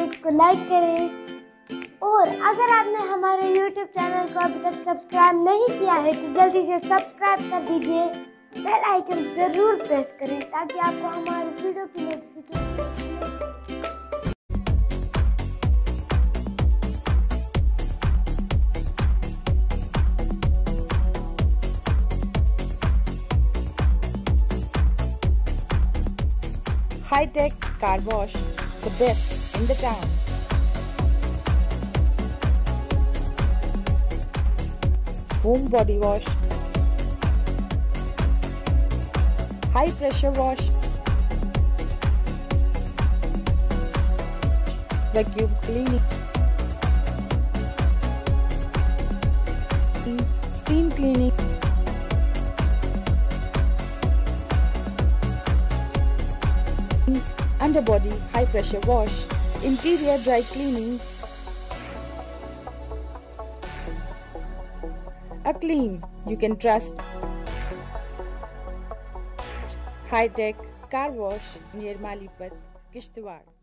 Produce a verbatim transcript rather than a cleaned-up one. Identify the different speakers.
Speaker 1: Videos को like करें और अगर आपने हमारे यूट्यूब चैनल को अभी तक सब्सक्राइब नहीं किया है तो जल्दी से सब्सक्राइब कर दीजिए, बेल आइकन ज़रूर प्रेस करें ताकि आपको हमारी वीडियो की notification.
Speaker 2: High-tech car wash, the best in the town. Foam body wash, high pressure wash, vacuum cleaning, steam cleaning, underbody high pressure wash, interior dry cleaning, a clean you can trust. High-tech car wash near Malipat, Kishtwar.